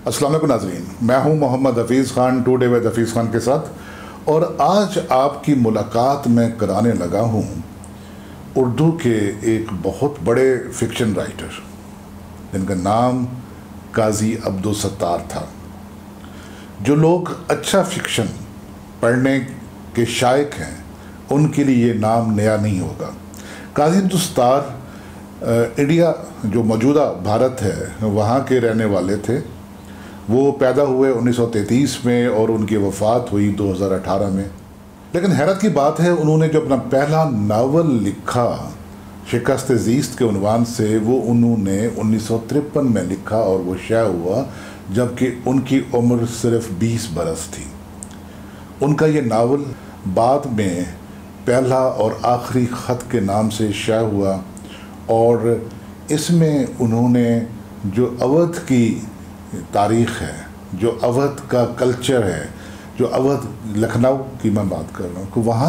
अस्सलाम वालेकुम नाज़रीन, मैं हूं मोहम्मद हफीज़ ख़ान टुडे विद हफीज़ ख़ान के साथ। और आज आपकी मुलाकात मैं कराने लगा हूं उर्दू के एक बहुत बड़े फ़िक्शन राइटर जिनका नाम काज़ी अब्दुल सत्तार था। जो लोग अच्छा फ़िक्शन पढ़ने के शायक हैं उनके लिए ये नाम नया नहीं होगा। काज़ी अब्दुल सत्तार इंडिया जो मौजूदा भारत है वहाँ के रहने वाले थे। वो पैदा हुए 1933 में और उनकी वफ़ात हुई 2018 में। लेकिन हैरत की बात है, उन्होंने जो अपना पहला नावल लिखा शिकस्त ज़ीस्त के उन्वान से, वो उन्होंने 1953 में लिखा और वो शाया हुआ जबकि उनकी उम्र सिर्फ 20 बरस थी। उनका ये नावल बाद में पहला और आखिरी ख़त के नाम से शाया हुआ और इसमें उन्होंने जो अवध की तारीख़ है, जो अवध का कल्चर है, जो अवध लखनऊ की मैं बात कर रहा हूँ कि वहाँ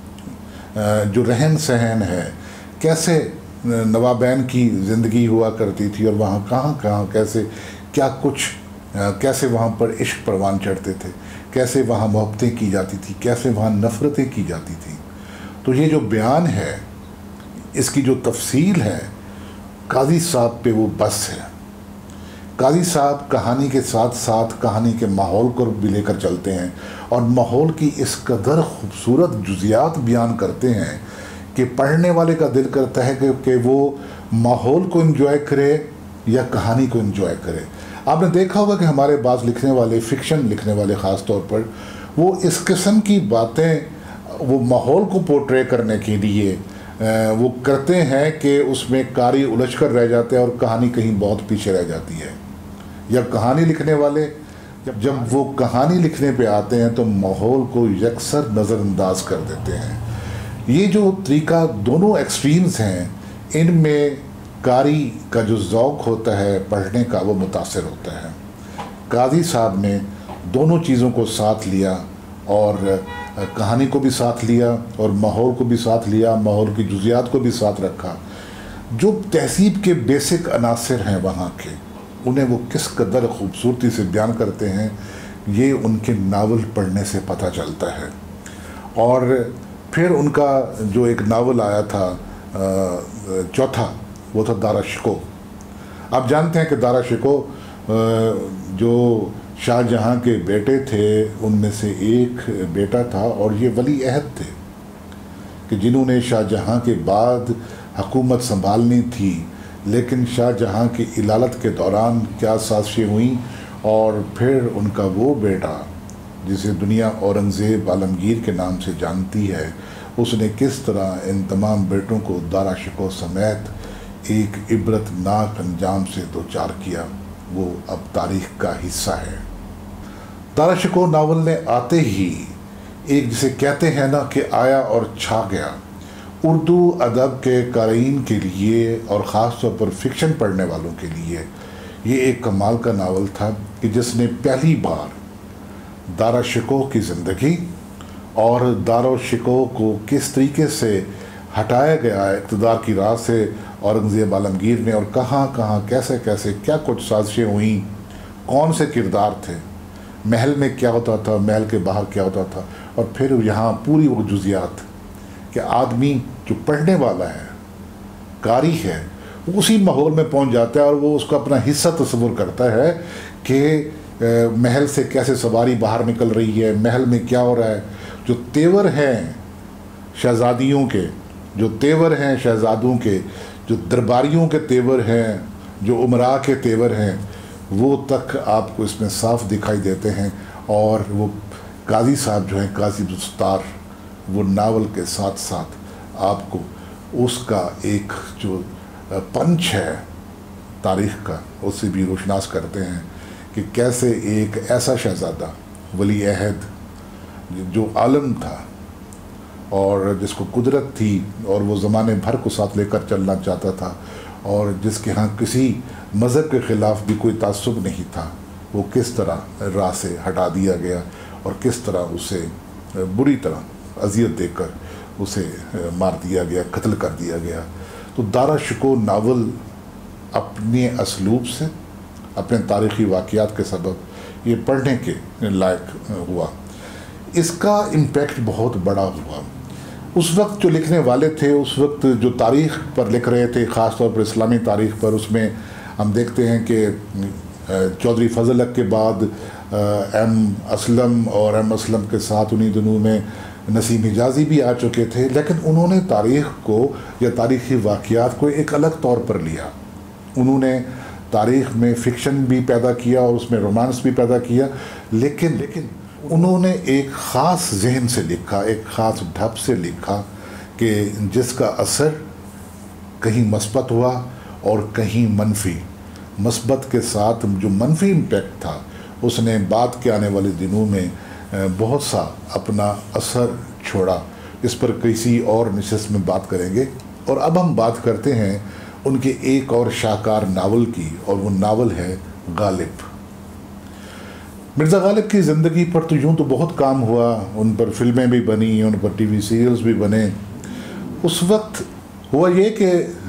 का जो रहन सहन है, कैसे नवाबैन की ज़िंदगी हुआ करती थी और वहाँ कहाँ कहाँ कैसे क्या कुछ कैसे वहाँ पर इश्क परवान चढ़ते थे, कैसे वहाँ मोहब्बतें की जाती थी, कैसे वहाँ नफ़रतें की जाती थी। तो ये जो बयान है, इसकी जो तफसील है, काज़ी साहब पे वो बस है। काज़ी साहब कहानी के साथ साथ कहानी के माहौल को भी लेकर चलते हैं और माहौल की इस कदर खूबसूरत जुज़ियात बयान करते हैं कि पढ़ने वाले का दिल करता है कि वो माहौल को एंजॉय करे या कहानी को एंजॉय करे। आपने देखा होगा कि हमारे पास लिखने वाले, फ़िक्शन लिखने वाले ख़ास तौर पर, वो इस किस्म की बातें वो माहौल को पोर्ट्रे करने के लिए वो करते हैं कि उसमें कारी उलझ कर रह जाते हैं और कहानी कहीं बहुत पीछे रह जाती है। या कहानी लिखने वाले जब वो कहानी लिखने पे आते हैं तो माहौल को यकसर नज़रअंदाज कर देते हैं। ये जो तरीका दोनों एक्सट्रीम्स हैं, इनमें कारी का जो ज़ौक़ होता है पढ़ने का वो मुतासिर होता है। काज़ी साहब ने दोनों चीज़ों को साथ लिया और कहानी को भी साथ लिया और माहौल को भी साथ लिया, माहौल की जुज़ियात को भी साथ रखा। जो तहज़ीब के बेसिक अनासर हैं वहाँ के, उन्हें वो किस कदर ख़ूबसूरती से बयान करते हैं, ये उनके नावल पढ़ने से पता चलता है। और फिर उनका जो एक नावल आया था चौथा, वो था दारा शिको। आप जानते हैं कि दारा शिको जो शाहजहाँ के बेटे थे उनमें से एक बेटा था और ये वली अहद थे कि जिन्होंने शाहजहाँ के बाद हुकूमत संभालनी थी। लेकिन शाहजहाँ की इलालत के दौरान क्या साजिशें हुई और फिर उनका वो बेटा जिसे दुनिया औरंगज़ेब आलमगीर के नाम से जानती है, उसने किस तरह इन तमाम बेटों को दारा शिको समेत एक इबरतनाक अंजाम से दो चार किया, वो अब तारीख़ का हिस्सा है। दारा शिको नावल ने आते ही एक जिसे कहते हैं ना कि आया और छा गया, उर्दू अदब के क़ारीन के लिए और ख़ास तौर पर फ़िक्शन पढ़ने वालों के लिए ये एक कमाल का नावल था कि जिसने पहली बार दारा शिको की ज़िंदगी और दारा शिको को किस तरीके से हटाया गया इक़्तिदार की राह से औरंगज़ेब आलमगीर ने और कहाँ कहाँ कैसे कैसे क्या कुछ साजिशें हुई, कौन से किरदार थे, महल में क्या होता था, महल के बाहर क्या होता था, और फिर यहाँ पूरी वो जुज़ियात कि आदमी जो पढ़ने वाला है, कारी है, वो उसी माहौल में पहुँच जाता है और वो उसका अपना हिस्सा तस्वुर करता है कि महल से कैसे सवारी बाहर निकल रही है, महल में क्या हो रहा है। जो तेवर हैं शहज़ादियों के, जो तेवर हैं शहज़ादों के, जो दरबारियों के तेवर हैं, जो उमरा के तेवर हैं, वो तक आपको इसमें साफ दिखाई देते हैं। और वो काज़ी साहब जो हैं, काज़ी अब्दुल सत्तार, वो नावल के साथ साथ आपको उसका एक जो पंच है तारीख़ का, उससे भी रोशनास करते हैं कि कैसे एक ऐसा शहज़ादा वली अहद जो आलम था और जिसको कुदरत थी और वो ज़माने भर को साथ लेकर चलना चाहता था और जिसके यहाँ किसी मज़हब के ख़िलाफ़ भी कोई तासुब नहीं था, वो किस तरह राह से हटा दिया गया और किस तरह उसे बुरी तरह अज़ियत देकर उसे मार दिया गया, कत्ल कर दिया गया। तो दारा शिको नावल अपने असलूब से اپنے تاریخی واقعات کے سبب یہ پڑھنے کے لائق ہوا. اس کا امپیکٹ بہت بڑا ہوا. اس وقت جو لکھنے والے تھے، اس وقت جو تاریخ پر لکھ رہے تھے، خاص طور پر اسلامی تاریخ پر، اس میں ہم دیکھتے ہیں کہ چودھری فضل حق کے بعد ایم اسلم، اور ایم اسلم کے ساتھ انہی دنوں میں نسیم حجازی بھی آ چکے تھے، لیکن انہوں نے تاریخ کو یا تاریخی واقعات کو ایک الگ طور پر لیا. انہوں نے تاریخ میں فکشن بھی پیدا کیا اور اس میں رومانس بھی پیدا کیا، لیکن انہوں نے ایک خاص ذہن سے لکھا، ایک خاص ڈھب سے لکھا کہ جس کا اثر کہیں مثبت ہوا اور کہیں منفی. مثبت کے ساتھ جو منفی امپیکٹ تھا اس نے بعد کے آنے والے دنوں میں بہت سا اپنا اثر چھوڑا. اس پر کسی اور نشست میں بات کریں گے. اور اب ہم بات کرتے ہیں ان کے ایک اور شاہکار ناول کی، اور وہ ناول ہے غالب. مرزا غالب کی زندگی پر تو یوں تو بہت کام ہوا، ان پر فلمیں بھی بنی، ان پر ٹی وی سیریلز بھی بنے. اس وقت ہوا یہ کہ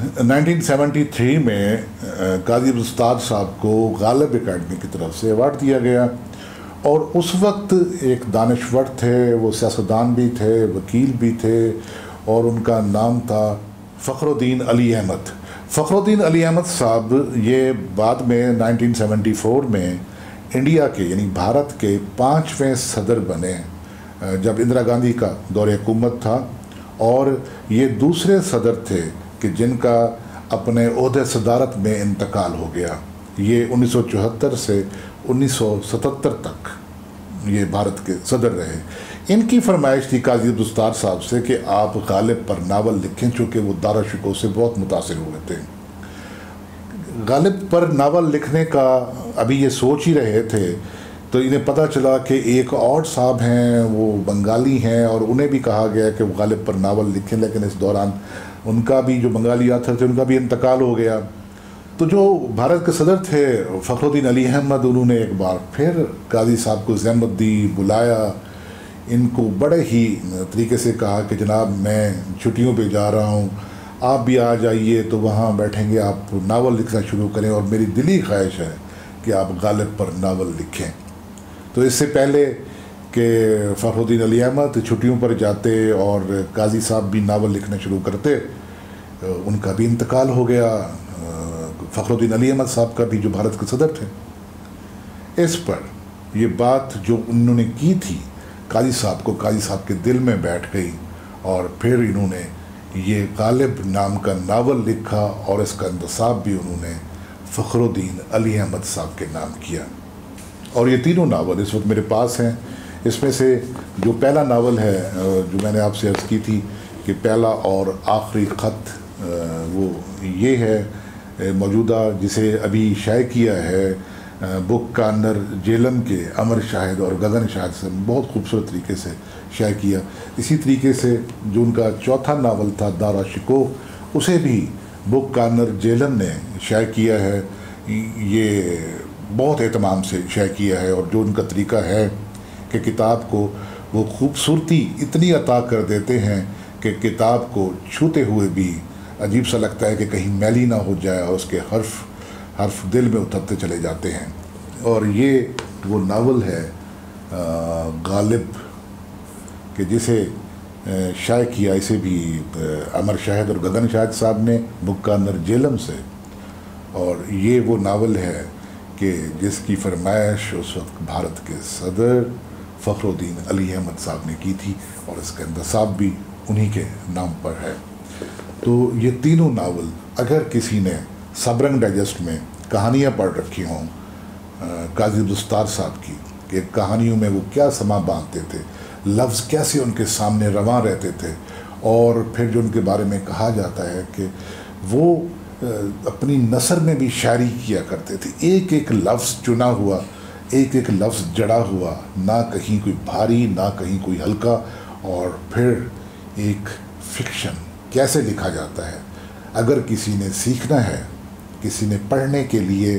1973 میں قاضی عبدالستار صاحب کو غالب اکیڈمی کی طرف سے ایوارڈ دیا گیا، اور اس وقت ایک دانشور تھے، وہ سیاستدان بھی تھے، وکیل بھی تھے، اور ان کا نام تھا فخر الدین علی احمد. فخر الدین علی احمد صاحب یہ بعد میں 1974 میں انڈیا کے یعنی بھارت کے 5ویں صدر بنے جب اندرا گاندھی کا دور حکومت تھا، اور یہ دوسرے صدر تھے کہ جن کا اپنے عہدے صدارت میں انتقال ہو گیا. یہ 1974 سے 1977 تک یہ بھارت کے صدر رہے. ان کی فرمائش تھی قاضی عبدالستار صاحب سے کہ آپ غالب پر ناول لکھیں، چونکہ وہ دارا شکوہ سے بہت متاثر ہوئے تھے. غالب پر ناول لکھنے کا ابھی یہ سوچ ہی رہے تھے تو انہیں پتہ چلا کہ ایک اور صاحب ہیں، وہ بنگالی ہیں، اور انہیں بھی کہا گیا کہ وہ غالب پر ناول لکھیں، لیکن اس دوران ان کا بھی جو بنگالی آتھر تھے ان کا بھی انتقال ہو گیا. تو جو بھارت کے صدر تھے فخر الدین علی احمد، انہوں نے ایک بار پھر قاضی صاحب کو زحمت دی، بلایا، ان کو بڑے ہی طریقے سے کہا کہ جناب میں چھٹیوں پہ جا رہا ہوں، آپ بھی آ جائیے تو وہاں بیٹھیں گے، آپ ناول لکھنا شروع کریں، اور میری دلی خواہش ہے کہ آپ غالب پر ناول لکھیں. تو اس سے پہلے کہ فخر الدین علی احمد چھٹیوں پر جاتے اور قاضی صاحب بھی ناول لکھنا شروع کرتے، ان کا بھی انتقال ہو گیا، فخر الدین علی احمد صاحب کا بھی جو بھارت کے صدر تھے. اس پر یہ بات جو انہوں نے کی تھی قاضی صاحب کے دل میں بیٹھ گئی، اور پھر انہوں نے یہ غالب نام کا ناول لکھا، اور اس کا انتساب بھی انہوں نے فخر الدین علی احمد صاحب کے نام کیا. اور یہ تینوں ناول اس وقت میرے پاس ہیں. اس میں سے جو پہلا ناول ہے جو میں نے آپ سے عرض کی تھی کہ پہلا اور آخری خط، وہ یہ ہے موجودہ جسے ابھی شائع کیا ہے بک کارنر جیلم کے امر شاہد اور گگن شاہد سے، بہت خوبصورت طریقے سے شائع کیا. اسی طریقے سے جو ان کا چوتھا ناول تھا دارا شکوہ، اسے بھی بک کارنر جیلم نے شائع کیا ہے. یہ بہت اہتمام سے شائع کیا ہے، اور جو ان کا طریقہ ہے کہ کتاب کو وہ خوبصورتی اتنی عطا کر دیتے ہیں کہ کتاب کو چھوتے ہوئے بھی عجیب سا لگتا ہے کہ کہیں میلی نہ ہو جائے، اور اس کے حرف دل میں اترتے چلے جاتے ہیں. اور یہ وہ ناول ہے غالب کہ جسے شائع کیا اسے بھی امر شاہد اور گگن شاہد صاحب نے بک کارنر جیلم سے. اور یہ وہ ناول ہے کہ جس کی فرمائش اس وقت بھارت کے صدر فخر الدین علی احمد صاحب نے کی تھی، اور اس کا انتساب بھی انہی کے نام پر ہے. تو یہ تینوں ناول اگر کسی نے سبرنگ ڈائجسٹ میں کہانیاں پڑھ رکھی ہوں قاضی عبدالستار صاحب کی، کہ کہانیوں میں وہ کیا سما باندھتے تھے، لفظ کیسے ان کے سامنے رواں رہتے تھے، اور پھر جو ان کے بارے میں کہا جاتا ہے کہ وہ اپنی نثر میں بھی شاعری کیا کرتے تھے، ایک ایک لفظ چنا ہوا، ایک ایک لفظ جڑا ہوا، نہ کہیں کوئی بھاری نہ کہیں کوئی ہلکا. اور پھر ایک فکشن کیسے لکھا جاتا ہے. اگر کسی نے سیکھنا ہے، کسی نے پڑھنے کے لیے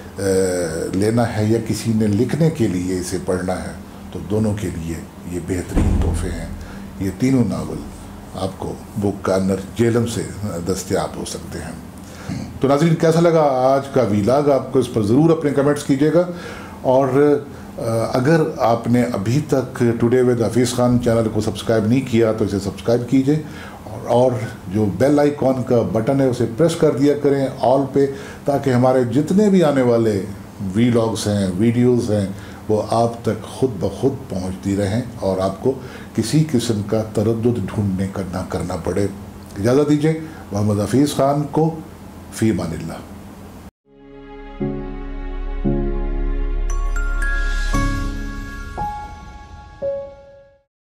لینا ہے، یا کسی نے لکھنے کے لیے اسے پڑھنا ہے، تو دونوں کے لیے یہ بہترین تحفے ہیں. یہ تینوں ناول آپ کو بک کارنر جیلم سے دستیاب ہو سکتے ہیں. تو ناظرین کیسا لگا آج کا ویلاگ؟ آپ کو اس پر ضرور اپنے کمنٹس کیجیے گا، اور اگر آپ نے ابھی تک today with Hafeez Khan channel کو سبسکرائب نہیں کیا تو اسے سبسکرائب کیجیے، اور جو بیل آئیکن کا بٹن ہے اسے پریس کر دیا کریں آل پہ، تاکہ ہمارے جتنے بھی آنے والے ویلاگس ہیں، ویڈیوز ہیں، وہ آپ تک خود بخود پہنچتی رہیں اور آپ کو کسی قسم کا تردد ڈھونڈنے کا نہ کرنا پڑے۔ اجازت دیجیے محمد حفیظ خان کو، فی امان اللہ۔